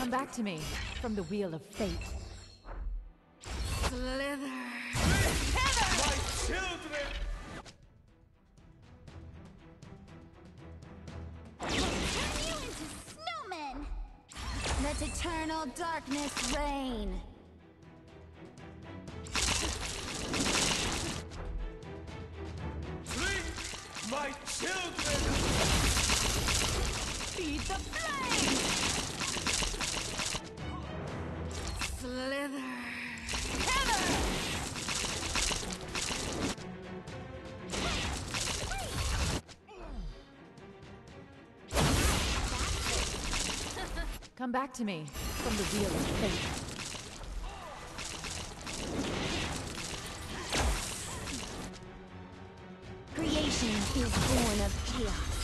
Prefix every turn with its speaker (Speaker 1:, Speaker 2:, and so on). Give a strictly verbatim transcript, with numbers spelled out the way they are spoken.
Speaker 1: Come back to me from the wheel of fate.
Speaker 2: Slither.
Speaker 3: My children!
Speaker 2: Turn you into snowmen. Let eternal darkness reign.
Speaker 3: Bring my children!
Speaker 1: Feed the flame!
Speaker 2: Slither.
Speaker 1: Come back to me from the wheel of fate.
Speaker 2: Creation is born of chaos.